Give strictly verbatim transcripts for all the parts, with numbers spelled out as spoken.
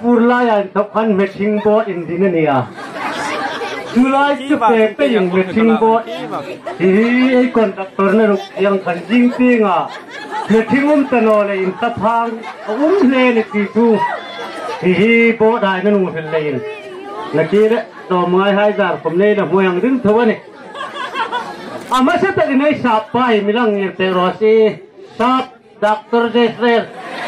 purlaya tokhan meeting board in dinania July chu pe pe yang meeting board hi ei contractor na ruk yang khan jing pinga meeting um tano le in taphang um le le ti chu hi hi bo dai na nu hel lein na ki le to mai hai jar kom nei na moyang ding thawani ama se ta nei sap pai milang ni te rosi sap doctor Israel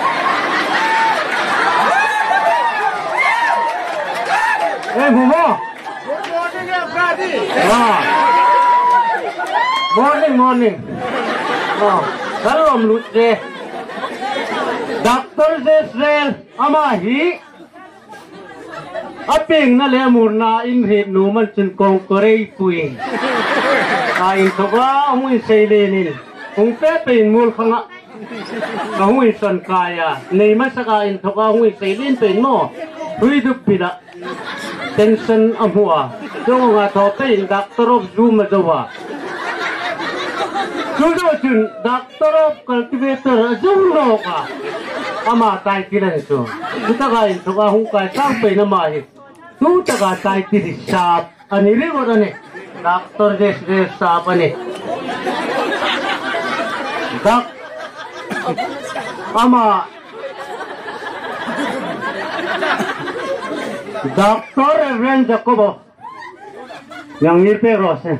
Hey, Mumo. Good morning, everybody. Ah. Morning, morning. Ah. Salam lutse. Doctor Israel amahi. Apeng na le murna in hit no man chin kong korei pui. Ain thoga mui seilenin. Kung pe pein mul khanga. Kahui son kaya. Nei masaka in thoga mui seilin pein mo. Hui dup pida. Tension amua. Jong nga tope in doctor of zoom ajawa. Sudo chun doctor of cultivator zoom roka. Ama tai kilan so. Kita kai thoga hu kai sang pe na mai. Tu taga tai ti sap ani ri go ne. Doctor des des sap ani. Doc ama Doctor Reverend Jacobo yang mirpe rose.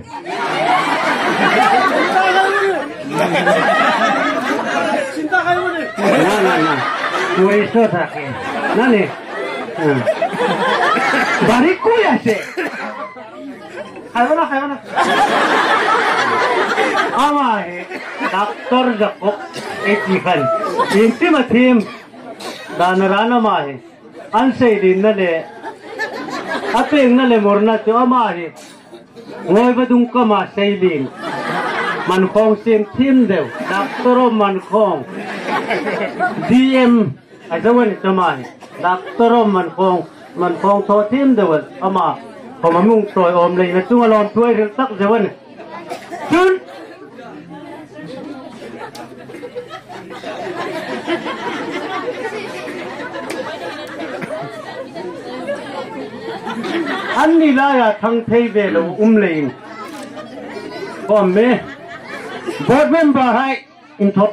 Cinta kayo ni. Na na na. Kuri so take. Nani? Bariku ya se. Kayo na kayo na. Ama eh Doctor Jacob etikan. Intima team danarana mahe. Ansay din na le. Apeng na le morna to amari. Ngoy ba dung ka ma sailin. Man khong sim team dew. Doctor man khong. D M azawan tamai. Doctor man khong man khong to team dew ama. Komamung toy om le na chung alon toy ril tak zawan. Chun An nilaya thang thei velo umlein kom me board member hai in thot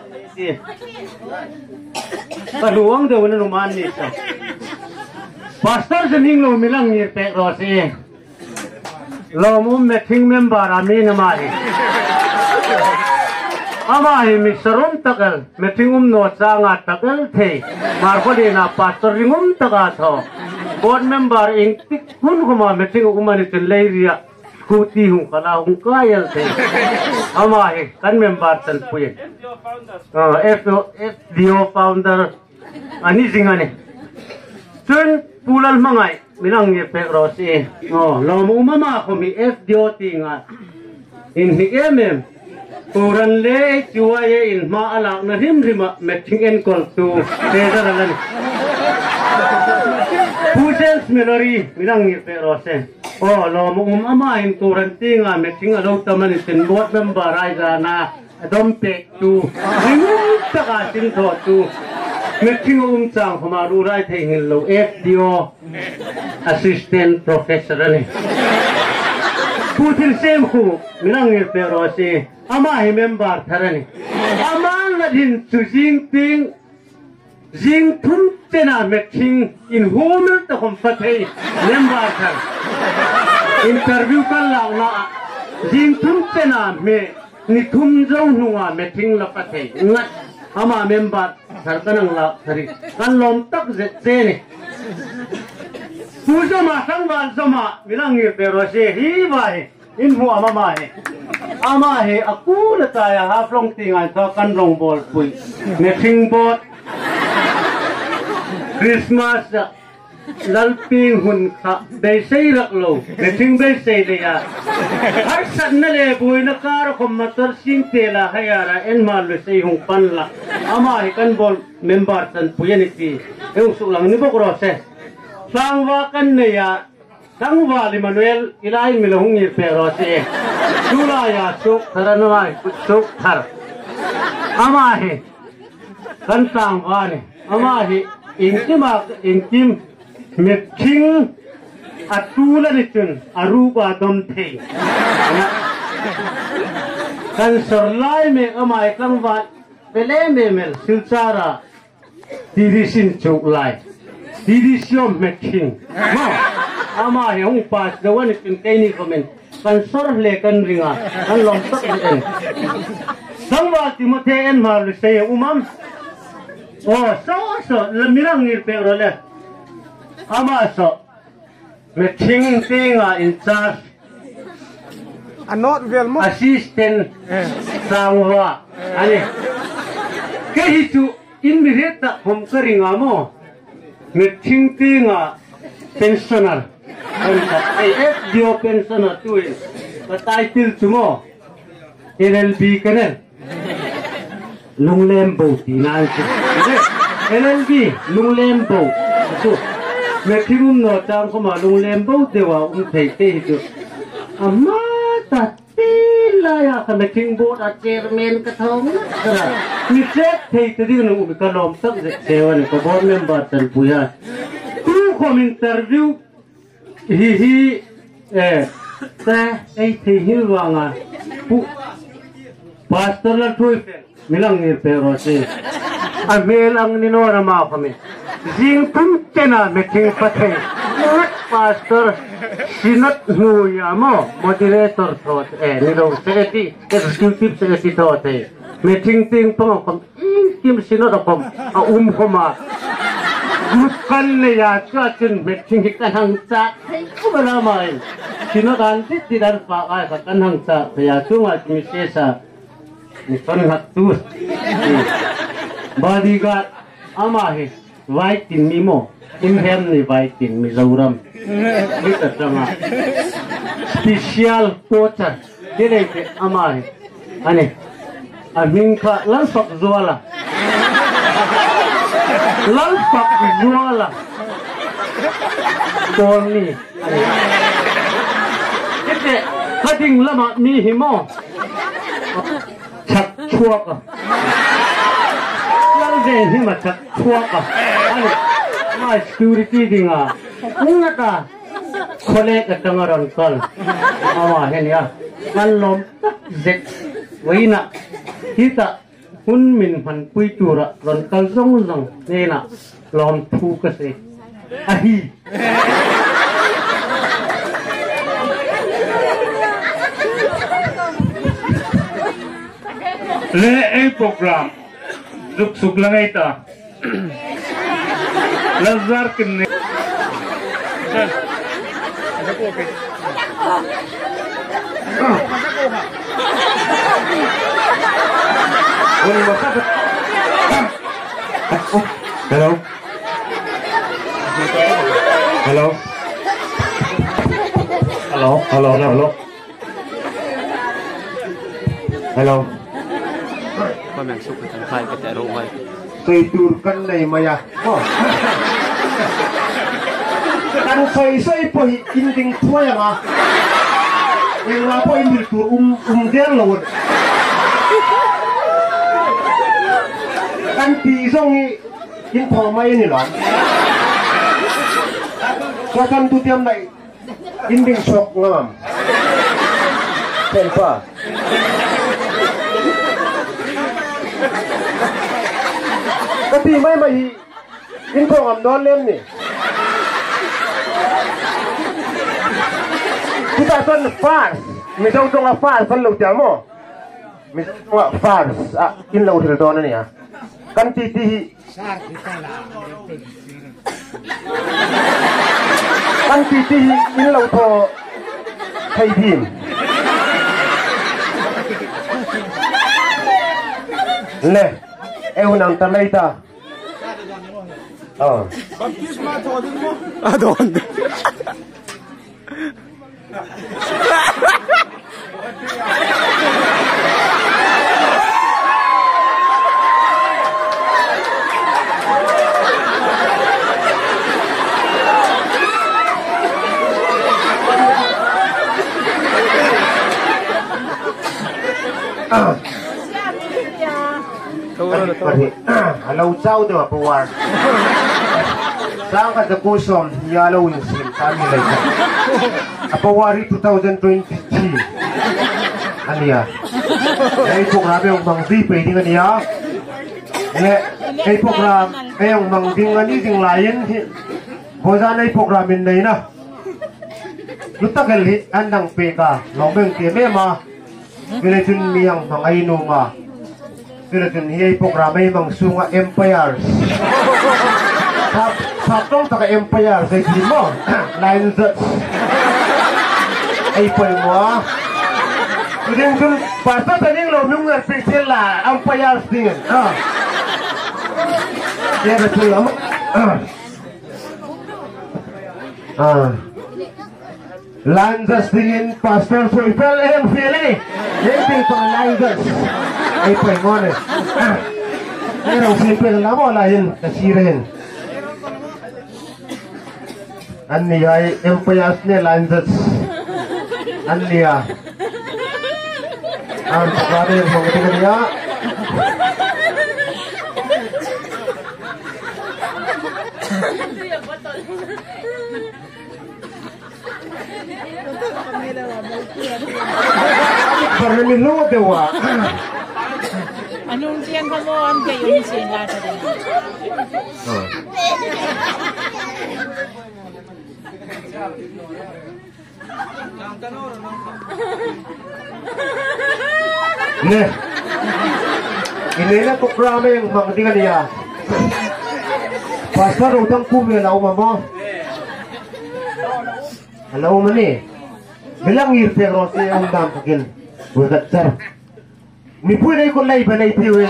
ta luang de wan numan ni sa pastor jening lo milang ni pe ro se lo mum meeting member ami na mari ama hi mi sarum takal meeting um no changa takal thei mar ko de na pastor ringum taka tho board member in hun kuma meeting kuma ni tin leiria kuti hu kala hu kayal the ama he kan member tan puye ah f f d o founder ani singane tun pulal mangai milang ye pe rosi oh lo mu mama ko mi f d o tinga in hi emem puran le chuwa ye in ma alak na him rima meeting en kol tu tezaran Pusens melori minang ni perose. Oh, lo mo umama in kurantinga meeting alo taman sin board member aiza na dompe tu. Ringum taka sin tho tu. Meeting um chang hamaru rai thein lo F D O assistant professor ni. Putin sem hu minang ni perose. Ama hi member tharani. Ama ladin chujing ting Jing thum tena meeting in home ta khom pathei member thar interview kan law na jing thum tena me ni thum jong nuwa meeting la pathei ngat ama member thar kanang la thari kan lom tak je che ni pujo ma sangwal zoma milang ni pero se hi bai in hu ama ma he ama he akula ta ya ha flong tinga to kan rong bol pui meeting board Christmas lalping hun kha bei sei rak lo meeting bei sei le ya har san na le bui na kar khom matar sing te la hayara en mal le sei hung pan la ama hi kan bol member tan puyani ti eu su lang ni bok ro se sangwa kan ne ya sangwa li manuel ilai milong ni pe ro se sula ya suk tharanwai suk thar ama hi kan sangwa ni ama hi อิงที่มาอิงกิมเม็ดชิงอัดตูละนิจุนอารูปาดมเทนะกันสลายเมอมายกังวัดเปเล่เมเมลสิลซาระดีดิสินจุกไลดีดิสิอมเม็ดชิงมาอามาเฮงปัสเดวันนิจุนเกนี่คอมเมนกันสรเลกันริงากันลอมตักเอ็นสังวาติมเทเอ็นมาลุเซยอุมัมโอ้โซโซลมิรังนิเปโรเลอามาโซเม็ดชิงเต็งอ่ะอินชาร์อันนอตเวลมั้ง assistant สังวาอันนี้แค่ฮิจูอินมิเรตผมก็ริงาโมเม็ดชิงเต็งอ่ะ pensioner ไอ้เอฟดีโอ pensioner ตัวเองก็ไตเติลชั่วโมง เอล แอล บี กันเนี่ยลุงเล่มบูตีนั่นสิ เอล แอล บี ลุงเล่มบูตัวเมื่อที่ผมนอนจังเขามาลุงเล่มบูเดี๋ยวอุ้มเทเตจูอามาตัดตีลายอ่ะเขาไม่ทิ้งบูดอาเจอร์เมนกระทงนะมีเจ็ดเทตดีกันอุ้มก็ลอมตั้งเซวันก็บอลเมมเบอร์ตันปุยฮะทุกคนอินเตอร์วิวฮิฮิเอ๊ะแต่ไอ้ที่ฮิลวังอ่ะปุ๊บพาสเตอร์ละทุยมิลังนี่เปโรเซอ่ะมิลังนี่โนรามาฟะมิจิงปุ่มเจน่าเมทิงพัทเฮพาสเตอร์ชินัทนูยาโมโมดิเลเตอร์ทอดเอนี่เราเซติเอ็กซ์คิวทีฟเซติทอดเอเมทิงติงพังคอมอินคิมชินัทคอมอาอุมคอมายุกันเลยอ่ะก็จนเมทิงกันหังจักให้กูมาละไม่ชินัทอันที่ที่ดันฝากไอ้กันหังจักพยาช่วงอาทิตย์เสานี่ฟันหักตัวบาดีกัดอามาเฮไว้ตินมีโมอินเฮมนี่ไว้ตินมีจาวรัมนี่ตัดจังอ่ะ special poacher เดี๋ยวนี้อามาเฮอันนี้อามิงค่ะลันฟักจัวละลันฟักจัวละตัวนี้อันนี้เด็กๆถ้าดิ่งละมามีหิมะชักชัวก่ะยังเดินที่มาชักชัวก่ะอันนี้มา security ดิ่งอ่ะนี่นะตาคนเล็กตั้งรันคอลเอามาเห็นยังมันล้มตักเจ็ดไว้นะที่ตาหุ่นมินพันปุยจูระรันคอลซงซงนี่นะล้มทุกข์เสียอ่ะฮี le ay program suk suk lang ita lazar kinne hello hello hello hello hello hello Memang suka tangkai kita rumah. Tidurkan na maya. Oh. Kan say-say po inding tuwa nga. Yung nga po hindi tur um umder lawon. Kan pisong in thomay ni lang. Sa kan tutiam na inding sok nga ma'am. Pen pa. Tapi may may info ang doon lem ni. Kita son fars, misaw to nga fars kan law mo. Misaw to nga fars, ah in law sila doon niya. Kan titihi. Kan titihi in law to kay din. Le. Eh unang tanay ta. Oh. Baptisma tawagin mo. Ah, doon. Ah. Tahu lah, tahu. Halau jauh tu apa war. Saan ka sa kusom, yellow yung sim, kami lang. Apawari twenty twenty-three. Ano ya? Ay program yung mangdi, pwede nga niya. Ay program, ay yung mangdi nga niya, yung layan. Bosa na yung programin na yun na. Lutagal andang peka, lomeng keme ma. Pilatun miyang mga inuma. Pilatun hiyay program ay mga sunga empires. Sapong taka empire sa isin mo. Lines ay po mo ah. Kemudian kun pasal tadi lo nungar spesial lah empire dengan. Ah. Ya betul lama. Ah. Ah. Lanzas dengan pastor Soifel yang pilih. Yang pang lanzas. Ay po mo ne. Ah. Pero simple lama lain kasirin. Anni ay empayas ne lanzas. Anni ya. Ang pagkari yung mga tingin niya. Parang nilunod dewa. Anong siyang kamuhan kayo ni sila sa din? Ne. Ini na programa yung mga tingin niya. Pastor, utang kumila umamo. Alam mo ni. Bilang irte rose yung dampagin. Bukat sir. Mi pwede ko live na itiwi.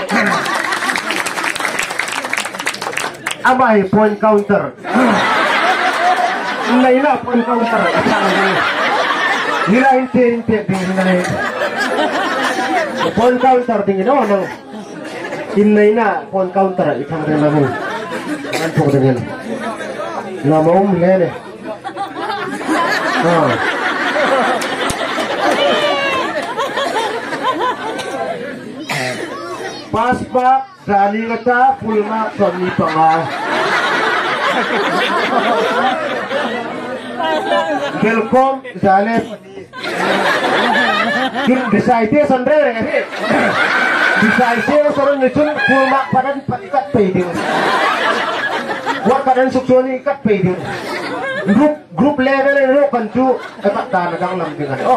Abay, point counter. Nay na, point counter. Nila inte-inte din na rin. Point counter din ginawa ng inay na, point counter. Isang rin namin. Ang po din yun. Lamaw mo yan eh. Ah. Paspak, sali kata, pulmak, suami panga. Welcome, sali. Yung decide sandre kasi. Decide sorong nitsun pulmak padan patikat pwedeng. Wag padan suksoni ikat pwedeng. Group group level ini kancu etak tanah dang lambingan. Oh.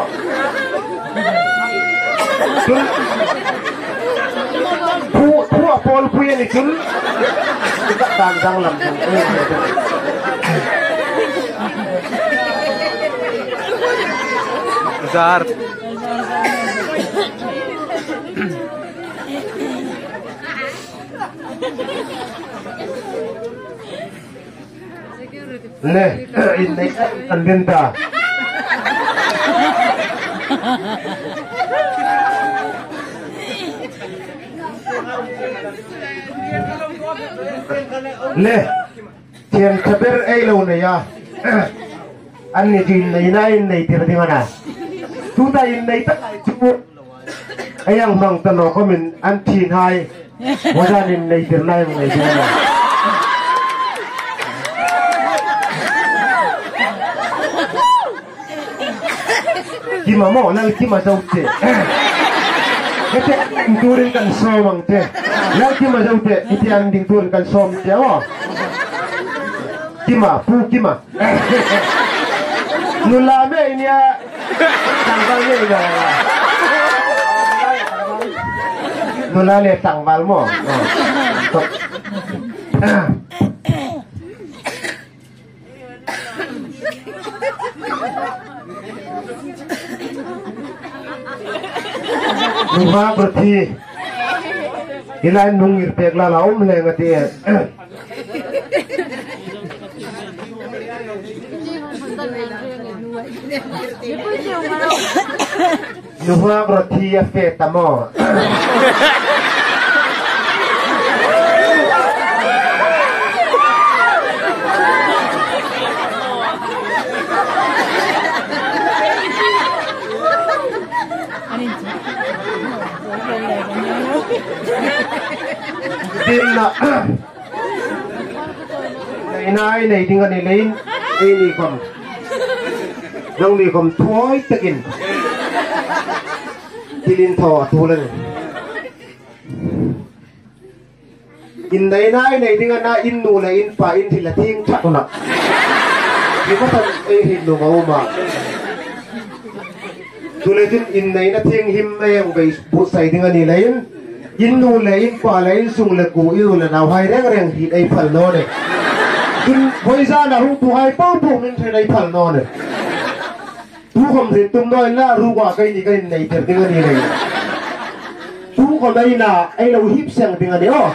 Pu pu apol pu yang itu etak tanah dang lambingan. Zar. Le, ini andenta. Le, tiang sabar elo na ya. Ani din na inain na itira di mana. Tuta in na ita cukup. Ayang mang talo komen antin hai. Wajanin na itira na yung na itira. Kima mo, nal kima zaute. Iti anding turin kan somang te. Nal kima zaute, iti anding turin kan som te mo. Kima, pu kima. Nulame ini ya tanggalnya ini. Nulale tanggal mo. Rumah berarti ilan nungir pegla laum lengati ya. Rumah berarti ya feta mo. Din na nai nei tinggal ni lain ini kom nang ni kom thoi takin tilin tho thulen in nei nai nei tinggal na in nu la in pa in thila thing chat na ni ko tan ei hin nu ma ma tuletin in nei na thing him meng bei bu sai tinggal ni lain in nu la in pa la in sung la ku iu la naw hai reng reng hi ei phal no ne in voi ra là ru tu hai bao bụng nên thế này phẳng non này tu không thể tum nói là ru quả cây gì cây này thật tiếng này này tu còn đây là ai đâu híp sang tiếng này đó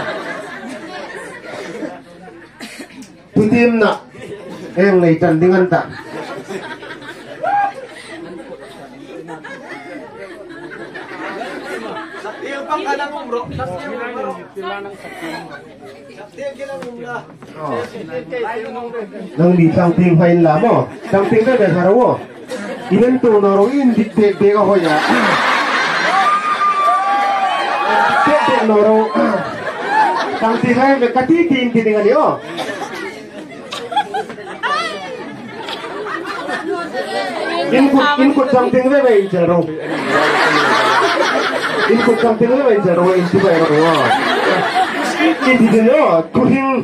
tu tim nè em này trần tiếng anh ta nang di sang ting fain la mo sang ting ka besa ro iben tu no ro in dik dik de ka hoya dik dik no ro sang ting hai be kati tin ti ding ani o in ku in ku sang ting be be in ro in ku sang ting be be in ro in ti ba ro in ti de no ku hing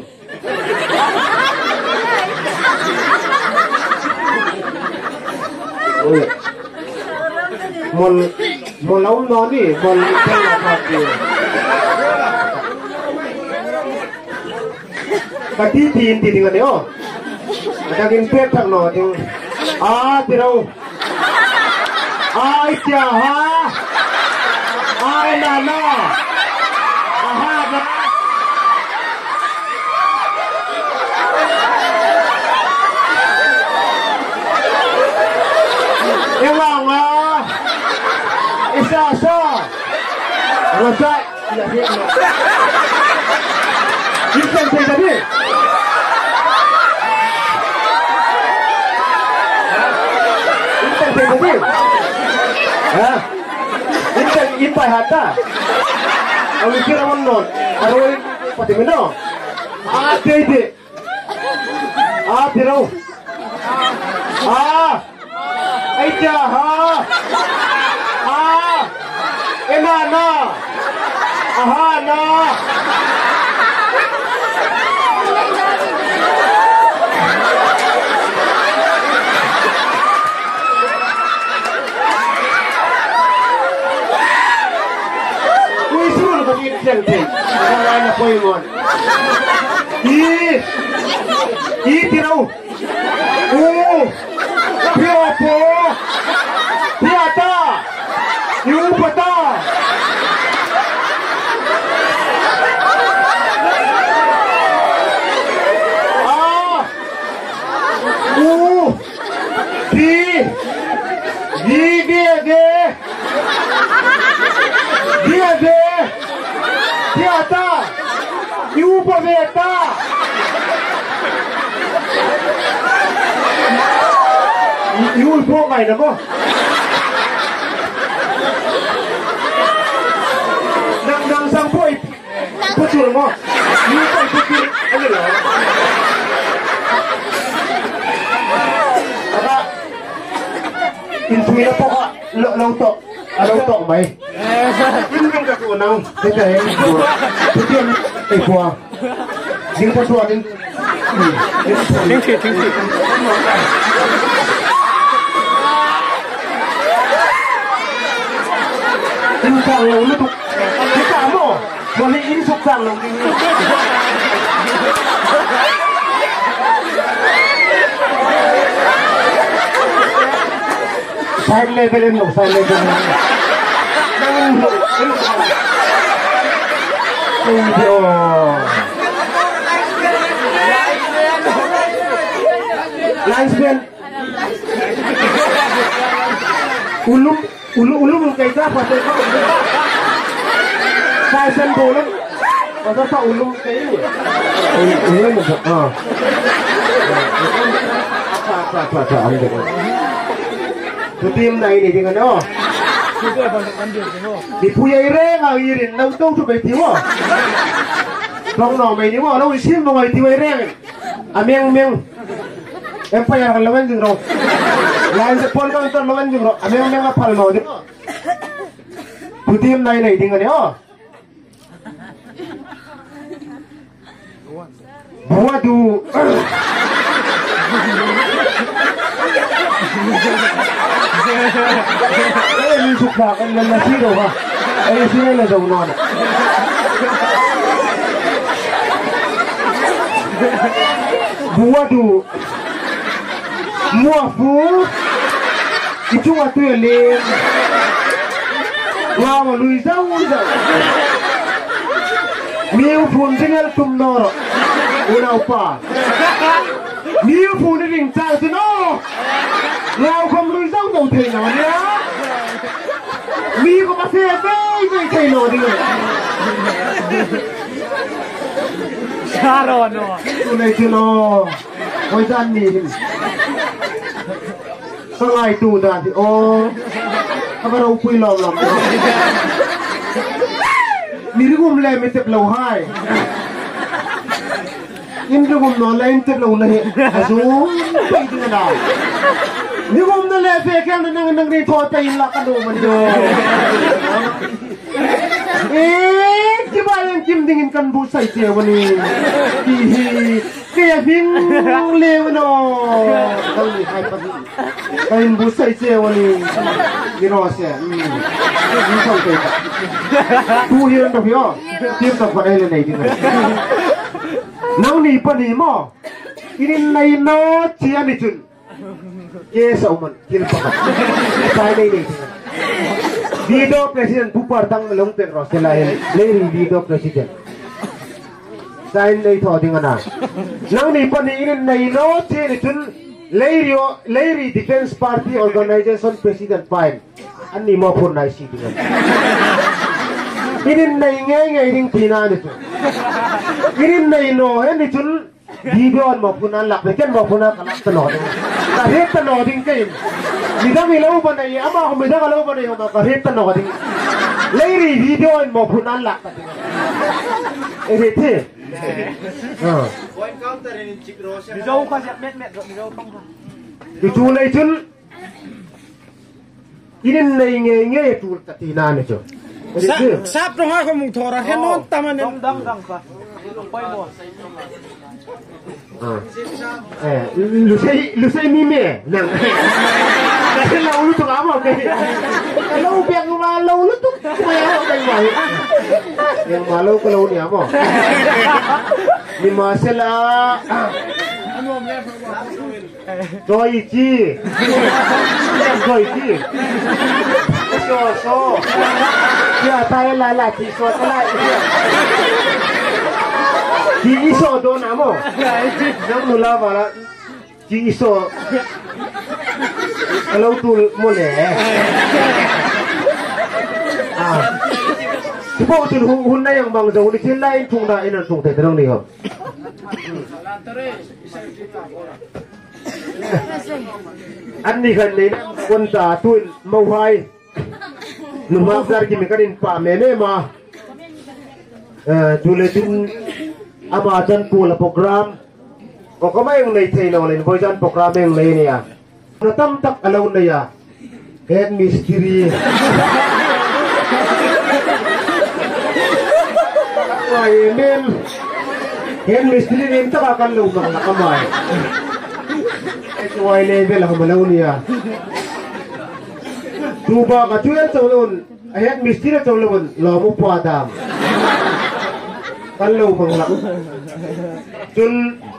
mol mol lau no ni mol tel la pati pati tin tin dengan dia ada gin pet tak no ting ah tirau ai cha ha ai na na aha na Emang ah, isa sa, rasai, ya dia. Ikan saya tadi. Ikan saya tadi. Ah, ikan ipai hata. Aku kira monon, aroi pati meno. Ah, tede. Ah, tirau. Ah. Ai cha ha ah ena na aha na kui suruh ko dit jeng te ana na koi mon i i tirau oh Piopo, Piata, Yupata. Ah, U, P, G, G, G, G, G, Piata, Yupaveta. Iul po ngay na mo. Nang nang sang po putul mo. Iul po putul. Ano lo? Aba. Insuwi na po ka. Lauto. Lauto may. Iul yung kakunang. Ito eh. Putul. Ay po. Ding po suwa din. Tingsi, tingsi. Insang lo lu tu kita mo boleh insuk sang lo side level lo side level video linesman ulum ulu ulu mungkin apa pasal kau saya sendiri pasal tak ulu kayak ini ulu mungkin ah apa apa apa ambil tu tim naik ni dengan oh di punya ireng ah irin lau tahu tu betul wah kau nak main ni wah lau isim mau main tiwai ireng ameng meng empire kan lawan jeng ro lain sepon kan ter lawan jeng ro ameng meng apa mau deh putim nai nai dengan ya buat tu eh ni suka kan lelaki tu ha eh sini le jauh nona buat tu muafu itu waktu yang lain wah Luisa Luisa miu pun tinggal tumnor una upa miu pun ring cang sino lau kom Luisa mau thena dia miu ko masih bay bay thena dia Sharon no tu nei sino oi dan ni sangai tu dan oh apa rau pui lom lom mirigum le metep lau hai indugum no le intep lau nahi azum pai dinga na mirigum no le pe kan nang nang ri tho pai la ka do man do eh kiba yang kim dingin kan bu sai che wani hi hi ke hing le no kau ni hai pa kain bu sai che wani gino se ni không kể tu hiền đâu hiểu tiếp tục vào đây là này thì này nấu nì bận nì mò ini này nó chỉ ăn đi chun ye sao mình kia phải phải đây này video president bupar tang long pen ro selain leri video president sign đây thọ tiếng anh nấu nì bận nì ini này nó chỉ đi chun leri leri defense party organization president fine anh ni mau pun naik sih dengan ini naik ngai ngai ring pina ni tu ini naik no ini tu video mau pun anak mungkin mau pun anak tenor kahit tenor ding kain kita bilau pada ya ama aku bilang kalau pada ya ama kahit tenor ding lagi video mau pun anak ini tu point counter ini cik Rosia video kasih met met video tong itu naik tu ini nai nge nge tu katina ni jo. Sap dong aku mung thora henon taman dang dang dang pa. Pai mo. Ah. Eh, lu sei lu sei mi me nang. Kasi lau lu tu apa ke? Lau biang ma lau lu tu kuya kai mai. Yang malu kalau ni apa? Ni masela. Rồi chi rồi chi so so ya tay lại lại chỉ so lại chỉ so đó nằm không nằm nụ la vào là chỉ so lâu tu mua lẻ à thì bộ chuyện hôn hôn này yang bằng dầu đi trên này thùng đại là thùng thể thế đâu này không anh đi gần đến quân trả tuôn màu hai nụ mặc ra kí mình cái đến pa mẹ mẹ mà chú lấy tin ama chân pù là program có có mấy ông này thầy nào lên với chân program mấy ông này nè nó tâm tắc ở lâu này à head mystery rồi men head mystery nên tất cả các lâu bằng là cái bài ngoài level lah malau ni ya. Tuba kacuyan sa ulun, ayat mistira sa ulun, lamu padam. Kalau bangla, jun,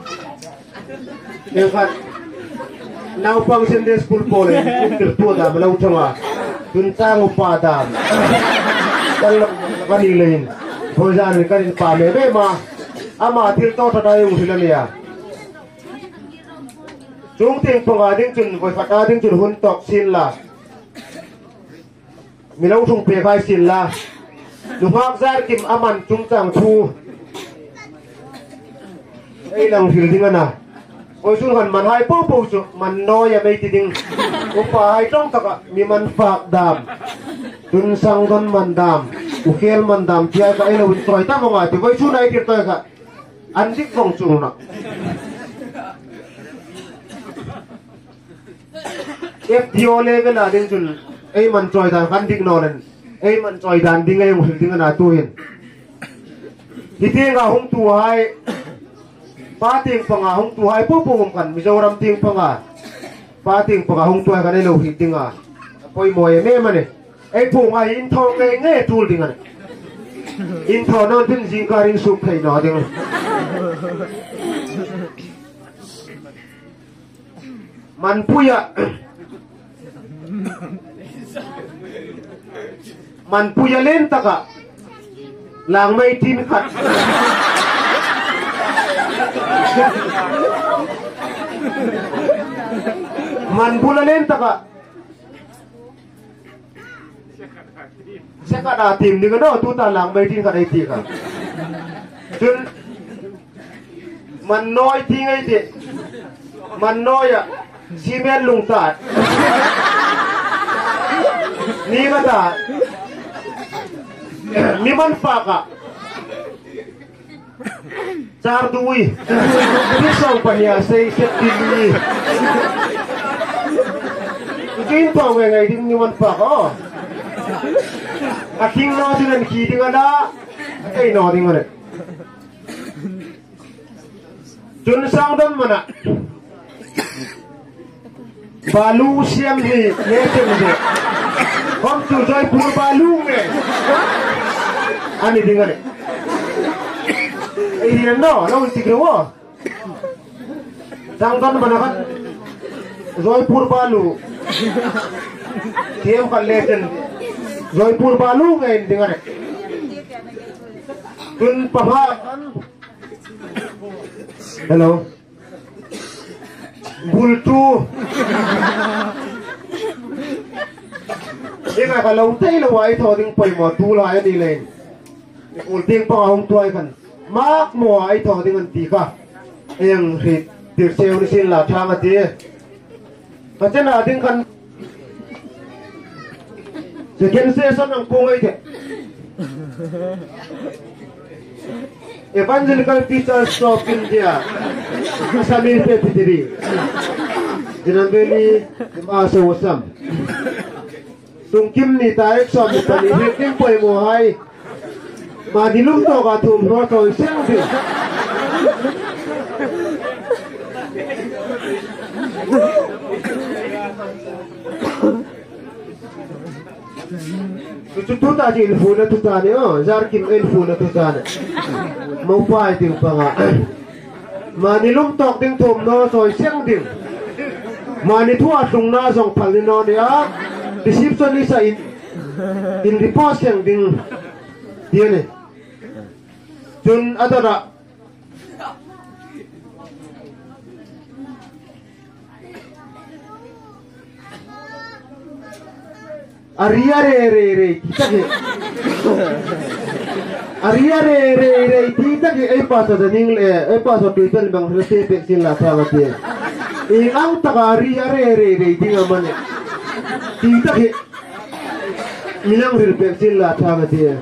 dekat, naupang Sunday school pole, tertua dah malau cuma, jun sang padam. Kalau kanilain, bosan kanin pame, memang, ama tirto tadai usilan ya. Chúng tiền pengading cun với phát ading cun hun tok sin la, milau thung pe khai sin la, lumak zar kim aman chúng chàng thu, đây là một điều gì à? Ôi chúng hắn man hai po po chu, man nói ya mấy tiếng, upa hai trong taka, mi man phạc đam, tun sang don man đam, ukel man đam, chia cái này là un troi ta mong à, thì với chú này thì tôi cả, anh thích vòng chung nè. F T O level lah ding jul eh man joy dan kan ding nolen eh man joy dan ding ay muhil ding na tuhin hiting ahong tuhay pating pangahong tuhay po po kan mizoram ting panga pating pangahong tuhay kan ilo hiting ah apoy mo eh me man eh eh po nga in thong ngay ngay tul ding an in thong non tin jing karin sup kay no ding man puya man puya len taka lang may tin kat man pula len taka saya kata tim ni kan tu tak lang may tin kat ay tika jun man noy tingay di man noy ya simen lungtat ni kata ni man paka char dui ni song pania sei set dini kin pa we ngai ding ni man paka a king no din ki ding ada ai no ding ne jun sang dam mana balu siam ni ne te ne हम तू जोई पूर बालू में आने देंगे ने ये ना ना उसी के वो जांगन बनाकर जोई पूर बालू केम कर लेते जोई पूर बालू में देंगे ने तुम पहा हेलो बुलटू Ika kalau tay lo ay thoding pay mo tula ay dilen. Ulting pa hong tuay kan. Mak mo ay thoding antika. Yang hit tirsew ni sin la thang ati. Kasi na ating kan. Second session ang pungay de. Evangelical Teachers of India. Kasamil pe pitiri. Dinambeli imasa wasam. Tung kim ni tarik so ni pani hiking poi mo hai ma dilum to ka thum ro to seng di tu tu ta ji fu na tu ta ne o zar kim en fu na tu ta ne mo pai ting pa nga ma dilum tok ding thum no so seng ding ma ni thua tung na song phal ni no dia description is in in report yang ding dia ni jun ada tak Aria re re re kita ke Aria re re re kita ke eh pasal dening le eh pasal Twitter bang rese peksin lah sama dia eh ang tak Aria re re re ding amane kita ke minang refleksi lah sama dia.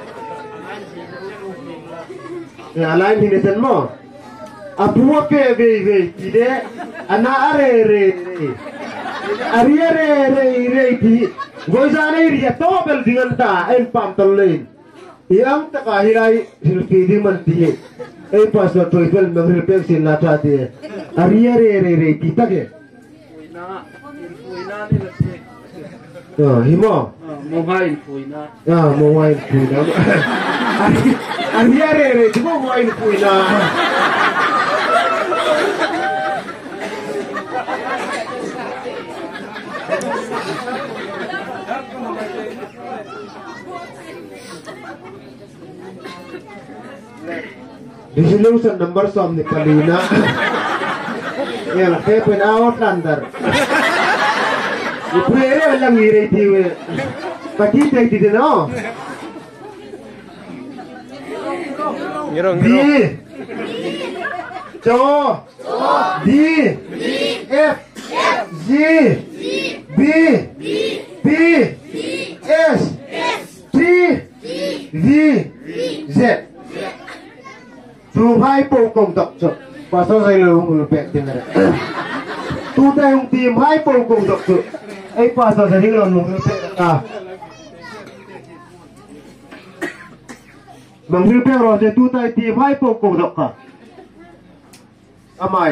Ya lain ini semua. Abu apa be be tidak anak are re re. Aria re re re di. Gozane dia tobel dengan ta en pam terlain. Yang tak ahirai hilfi di mati. Eh pas waktu itu minang refleksi lah sama dia. Aria re re re kita ke. Ah, himo. Mobile phone na. Ah, mobile phone na. Ari ari ari, di mo mobile phone na. Resolution number som ni Kalina. Yang seven Outlander. Ibu ini orang ngirai tiwe, pagi tadi tu no. Ngirong D, Co, D, F, G, B, P, S, T, V, Z. Supai pokong tak so, pasal saya lalu melupek dengan. tu tay hung team hai po cùng độc sự ấy pa sa sa ding lon mong pe à mong hiu pe ro je tu tay team hai po cùng độc cả amai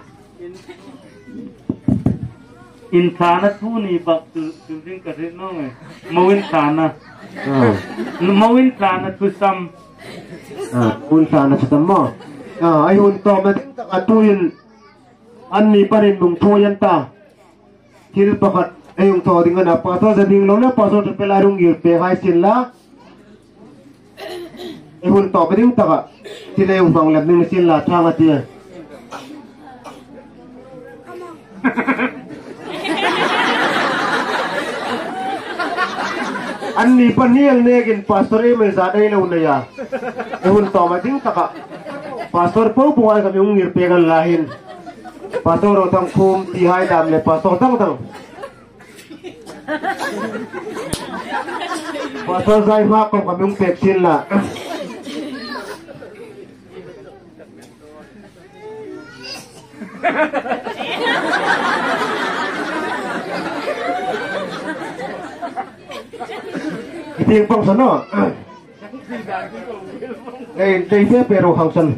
in thana thu ni bak tu tu ding ka ri no nge mawin thana mawin thana tu sam à un sa na sa mo à ai hun to ma ta tuin an ni parin mong thoyan ta hil pakat ay yung to dengan na paso sa ding lo na paso sa pelarong yun pe hai sila ay hun to pa ding taka sila yung banglat ng sila tsaka tiya an ni pa niyal negin pastor ay may zaday na unaya ay hun to pa ding taka pastor po buhay kami yung ngirpegan lahin pastor otang kum tihai dam le pastor tang tang pastor zai ma ko kami yung peksin la iting pang sano eh dai pero hangsan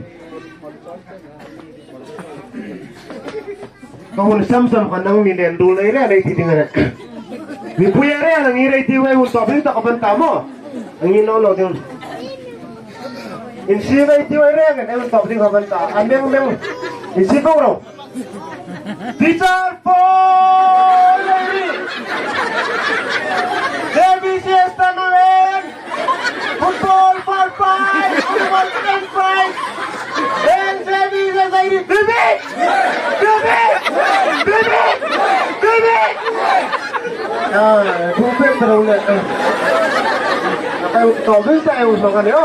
kau sam-sam kanang minen dulu ini ada di tengah. Ibu ya re, nang irai tiwai untuk beli tak kapan tamu. Angin nolo tu. Insi irai tiwai re kan, untuk beli kapan tamu. Ambil ambil. Insi kau ro. Teacher for lady. Devi siesta nulen. Football for five. Football for five. And Devi lady. Devi. Devi. Devi. Devi. Ah, bukan terlalu. Apa yang kau bisa yang usahakan ya?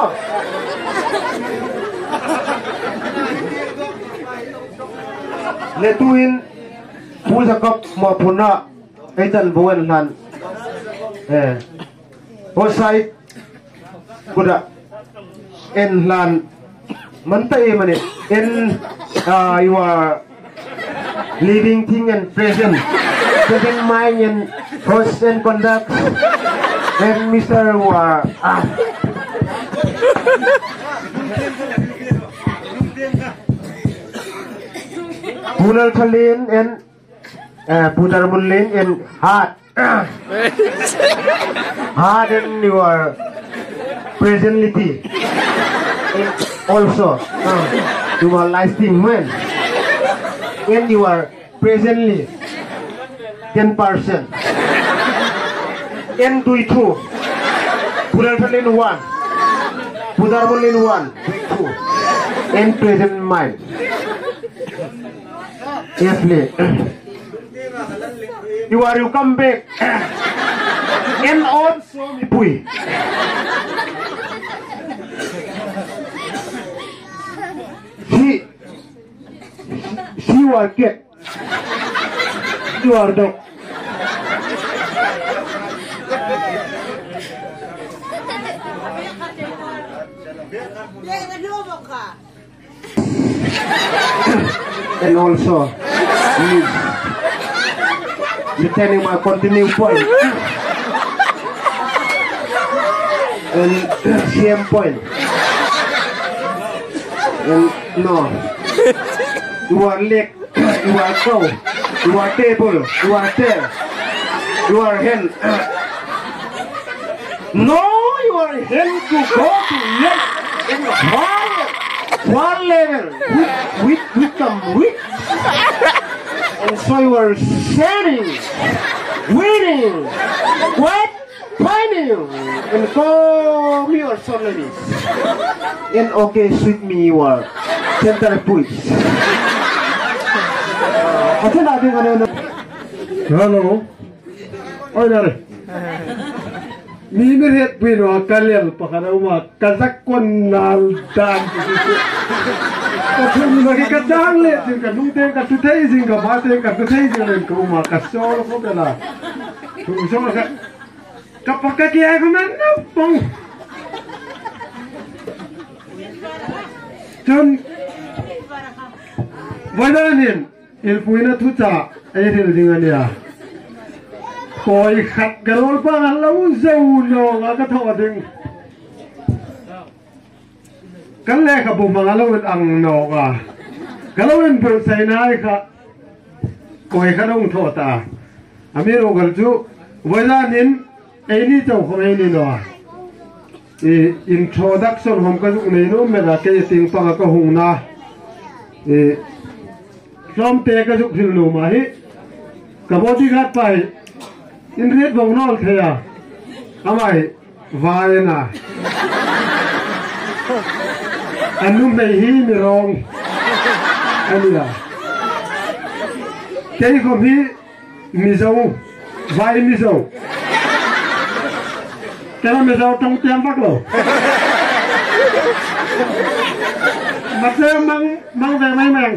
Letuin, puasa kap maupun nak, ikan buan lan. Eh, posai, kuda, en lan, mentai mana? En, ah, you are living thing and present. Present mind and host and conduct and Mister War ah. Punal Khalin and uh, Putar Mulin and heart heart and your presently also uh, you are lasting man and you are presently ten percent. N two two. Pudar Khalin one. Pudar Mulin one. Two. N present mind. Yes, please. You are you come back. N also pui. She she will get. You are the and also leave. Returning my continue point and same point and no you are leg, you are cow, you are table, you are tail, you are hen. No, you are hen to go to leg in one, one level with, with, with some wit. And so you are sharing, winning, what? Finding you and go me or somebody. And okay, sweet me you are center point. Kasi natin ano? Hello. Oy dare. Ni miret pino kalel pakana uma kazakon nal dan. Kasi lagi kadang le sing ka nung te ka tutay sing ka bate ka tutay sing ka uma ka solo ko bela. Tu solo ka kapag ka kaya ko man na pong. John Wadanin il puina thu cha ai ril dinga nia koi khat galol pa lo zau no nga ka tho ding kan le ka bu ma lo ang no ga galon bul sai nai ka koi kha dong tho ta amiro gal chu voila nin ai ni chau khom ai ni no e introduction hom ka ju nei no me ra ke ting pa ka hung na e from te ka ju phil no ma hi ka body ghat pai in red bong nol thea amai vai na anu me hi mi rong ania ke ko hi mi zau vai mi zau kaya mi zau tong tiang bak lo masih mang mang ve mai mang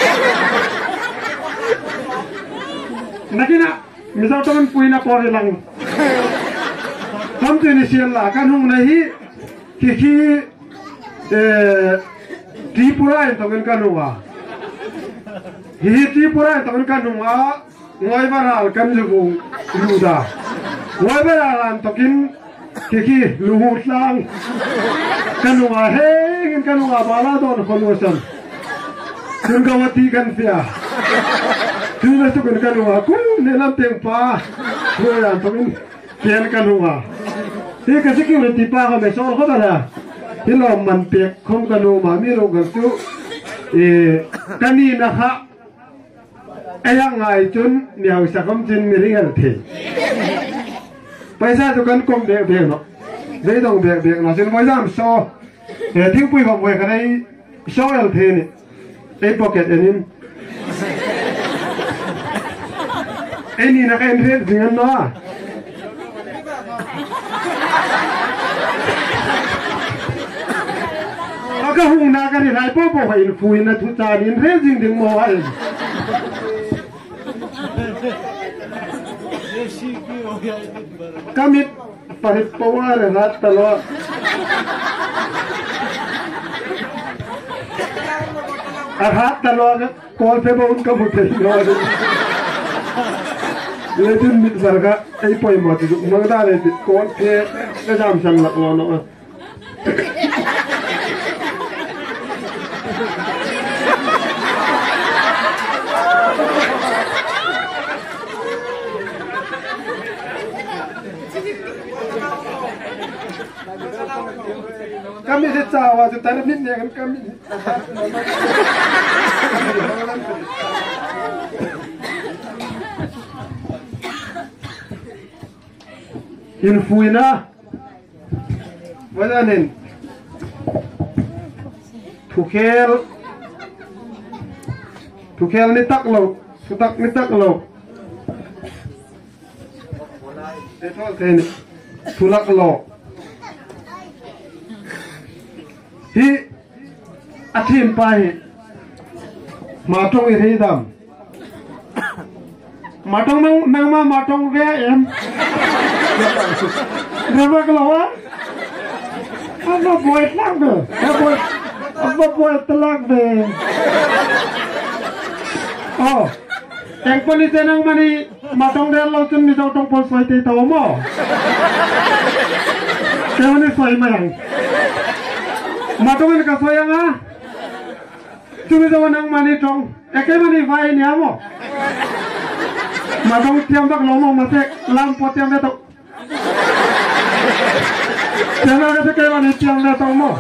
nakina misal teman puina por hilang kamu ini siapa kan hong nahi kiki eh tripura yang teman kan hongwa hihi tripura yang teman kan hongwa ngoi baral kan jebung luda ngoi baralan tokin kiki luhut lang kan hongwa hei kan hongwa baladon konwosan Tungkawati kan pia Tuna tu kan kanua kun nelam tempa Kuya tomin kian kanua He kasi security pa ka mesol ko tala Hilo man pek kong kanu mami ro gastu eh kanina ha ayang ngai chun niaw sa kom chin miringal the Paisa tu kan kong bek bek no Dei dong bek bek no sin moi jam so eh ting pui kom we ka dai so el the ni Ei pocket enin Ini nak entret dengan Noah. Agak hung nak kan ini apa apa ini fui nak tu cari entret jing ding mau aja. Kami parit power rat telur. Arhat telur kol pebon kamu terima. Lejun mit sarga ai poi mo tu mangda le kon the le jam sang lak lo no kami se cawa tu tanam nit ne kan kami Infuina Wadanin Tukel Tukel ni tak lo Tutak ni tak lo Etol teni Tulak lo Hi Atim pai Matong iridam Matong nang nang ma matong ve em Berapa keluar? Apa buat lang be? Apa apa buat telang be? Oh, yang polis nang mani matong dia lautun ni tong pol soi te tahu mo? Kau ni soi mana? Matong ni kasoi yang ah? Cuma tahu nang mani tong, ekai mani vai ni amo? Matong tiang bak lomong masih lampu tiang betok. Jangan kata kayak mana tiang datang mo.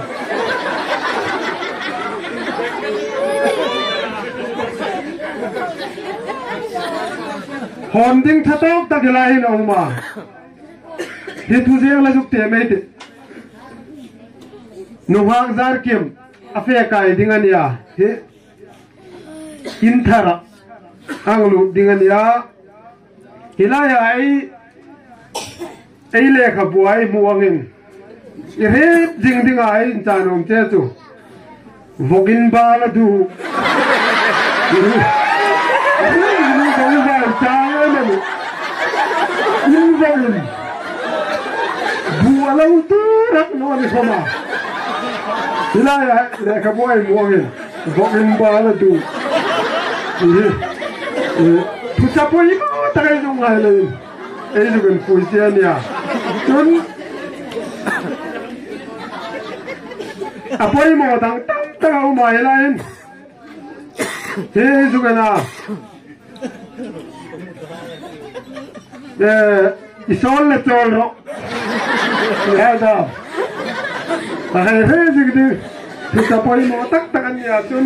Honding tatok tak lain oma. Itu je yang lajuk temete. Nuhang zarkim afya kai dengan ya. He intara anglu dengan ya. Hilaya ai ai lekha buai muangin. Ire jing ding ai chanom che chu vogin bala du ini ini kau bal chang na ni ini vogin bualau tu rak no ni sama ila ya lekha buai muangin vogin bala du ini Pucapo imo tagay yung ngayon. Eh, yung puisiya niya. Yun, apoy mo, tang tang tang umahilain. Eh, yung na. Eh, isol na tolo. Kaya Bakal hezi gede, kita poin mau tak takan ya cun.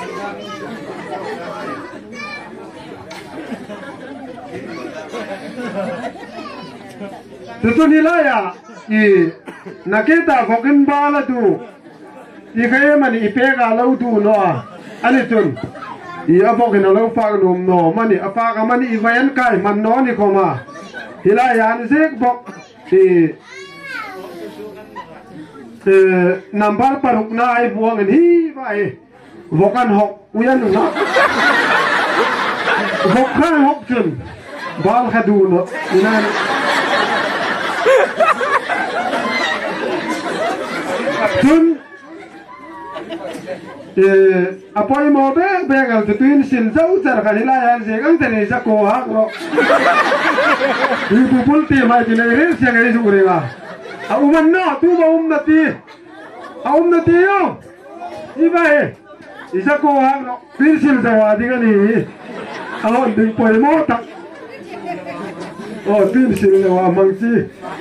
Tutu nilaya, i nakita kokin bala tu, i kaya mani ipega lau tu noa, ani cun. I abokin lau fag nom no, mani afaga mani iwayan kai man no ni koma. Hilaya ni sek bok i Nambar paruk na ay buang ini bae bukan hok uyan na bukan hok cun bal kaduno inan cun eh apa yang mau be begal tuin sin jauh jar kanila yan segang tene sa kohak ro ibu pulti mai tinere siang ini sungguringa Auman na, tu ba um nati, um nati yo, iba eh, isa ko ang pinsil sa wadi ka ni, ako hindi po mo tak, oh pinsil na wamang si,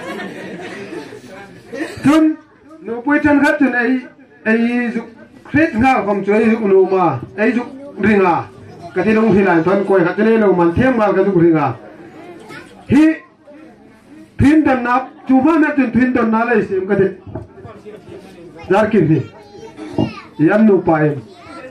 tun, no po itan ka tun ay ay kret nga kom choy unuma, ay juk ringa, katinong hilan ton ko katinong man tiem mal katuk ringa, hi Pindan nap, cuma natin pindan nalay sim kade. Darkin di, yan nupain.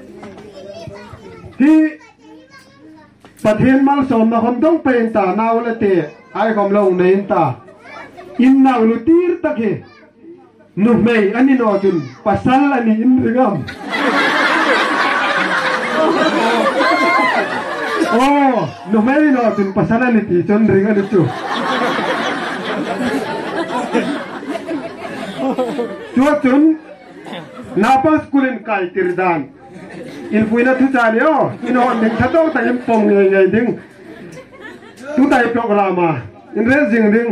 Hi, pathin mal som na kondong penta naulate ay komlong neinta. Inna ulutir take, numay ani nojun pasal ani inrigam. Oh, numay nojun pasal ani tijon ringan itu. Tuatun napas kulin kai tirdan infuina tu cari oh ino ning tato ta impong ngai ngai ding tu tai programa inre jing ding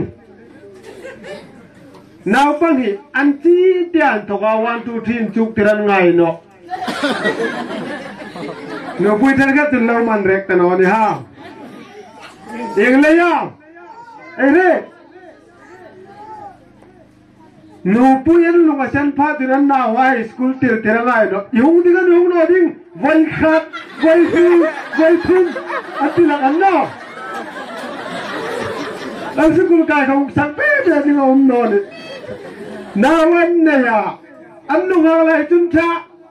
now pangi anti tian to ga one two three chuk tiran ngai no no pui tar ga tu lo man rek ta no ni ha ing le ya eh re no puyen lunga san pa dinan na wa school tir tiralai no yung digan yung no ding vai khat vai fi vai thun atila anno ang school kai ka sang pe de ding om no ni na wan ne ya annu ga lai chun cha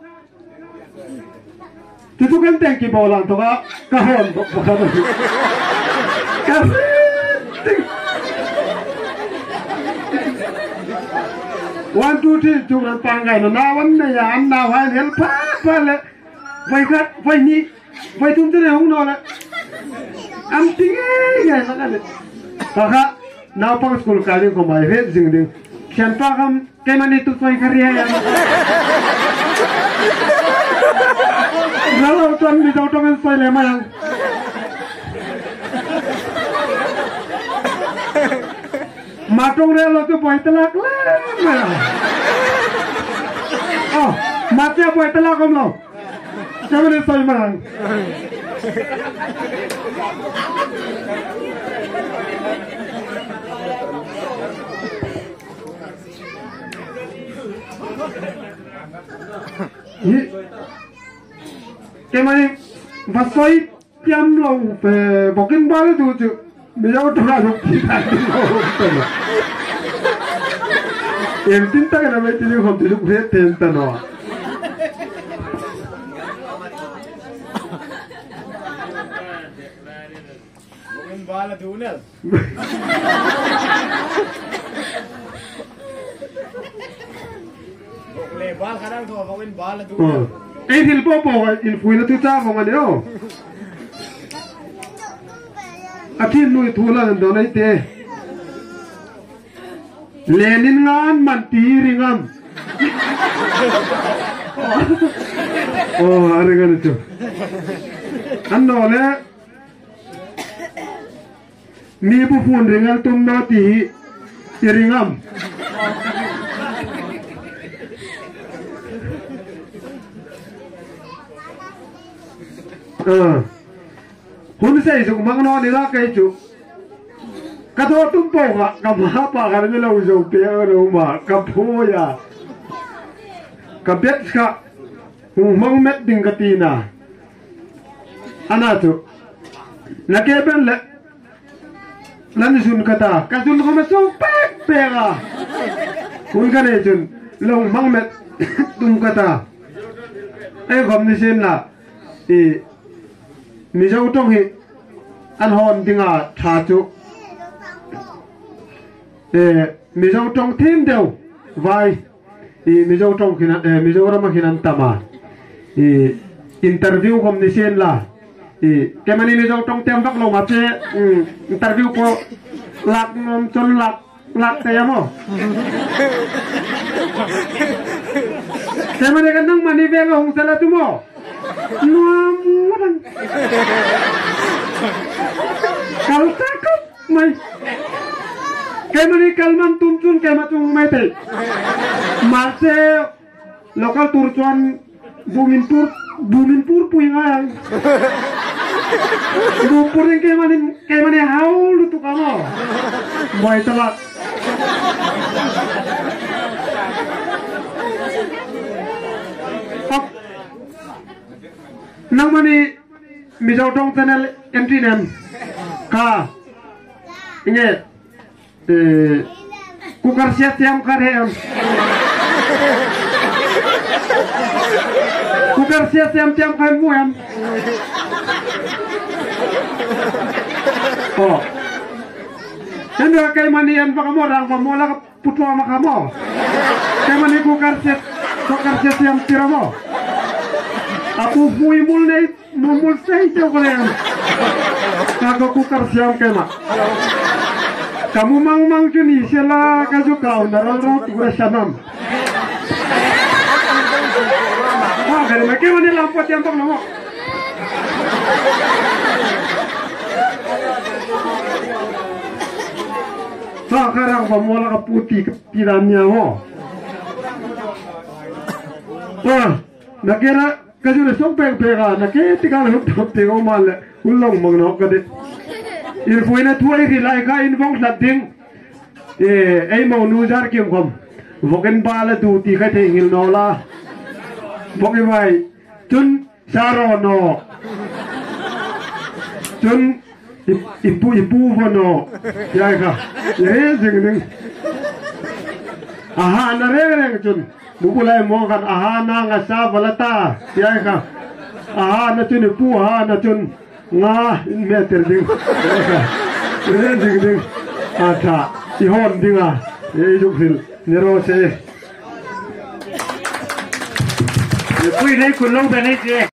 tu tu kan teng ki bolan to ga ka hon bo ka no ka One two three cuma panggai no nawan na ya an nawan hel pa pa le vai kat vai ni vai tum tere hong no le am tinge ya na ka kaka naw pang school ka rin ko mai red jing ding kyan pa kam kay man itu vai karya ya Nalaw tuan di daw tongan soy le mayang Matong relo tu boy telak lah, oh, matnya boy telak om lo, siapa ni soy marang? Ini, kemana? Basoy tiam lo, bokin balik tu tu. Beliau terlalu kita yang tinta kan namanya itu juga tidak boleh tinta no. Mungkin bala tunel. Lebar kadang tu mungkin bala tunel. Eh hilpo po, ilfuin itu cah kau mana? Atin nui thula ndo nai te Lenin ngan man tiringam oh are gan chu anno le มีผู้พูนเรื่องตุ้มนอตีอิริงามเออหุ่นเสยสุกมังนอนี่ละไกจุกระโดดตุ้มโป่งอะกับหาปากกันไม่เราจงเปียกันรู้มากับพูยากับเบ็ดกะหูมังเม็ดดิงกตีน่ะอันนั้นจุนักเก็บเป็นเละนั่นจุนกตากระจุนเขามาส่งเป๊กเป๊กอะคุณกันเองจุนลงมังเม็ดตุ้มกตาไอ้คำนี้เช่นน่ะอีมีเจ้าต้องหิอันหอนดิงอ่ะชาจุเอมีเจ้าต้องทีมเดียวไว้อีมีเจ้าต้องขินันเอมีเจ้ารามาขินันตามาอีอินเตอร์วิวคำนี้เช่นล่ะอีแกมันนี่มีเจ้าต้องเตรียมพักลงมาเช่อืมอินเตอร์วิวก็หลักนมจนหลักหลักเตะมั้งแกมันนี่กันนั่งมันนี่เวงของเซลล์จุโม่Namun kalau takut mai kemana kalman tuntun kemana tung mai teh masih lokal turcuan bungin pur bungin pur puingan bupur yang kemana kemana haul itu kamu mai telat nang mani mijau dong channel entry name ka inge eh kukar siap tiam kare am kukar siap tiam tiam kai mu am oh endo kai mani an pakamo rang pamola putwa makamo kai mani kukar siap kukar siap tiam tiramo aku fui mulai mumul saya kalian kagak kukar siang kema kamu mang mang cuni sila kaju kau naral rau tugas sanam wah dari mereka mana lampot yang tak lama sekarang pemula ke putih kepirannya ho wah nak kira kaju le sok pek peka na ke tikal huk thop te o mal ulong mang no ka de ir fuina thuai ri lai ka in vong sat ding e ei mo nu jar kim khom voken ba la du ti ka the ngil no la voke vai chun saro no chun ipu ipu vo no ya ka ye jing ding aha na re re chun bukulai mo kan aha na nga sa balata ya ka aha na chun pu aha na chun nga me ter ding re ding ding ata i hon ding a e juk sil nero se e pui nei kun long be nei je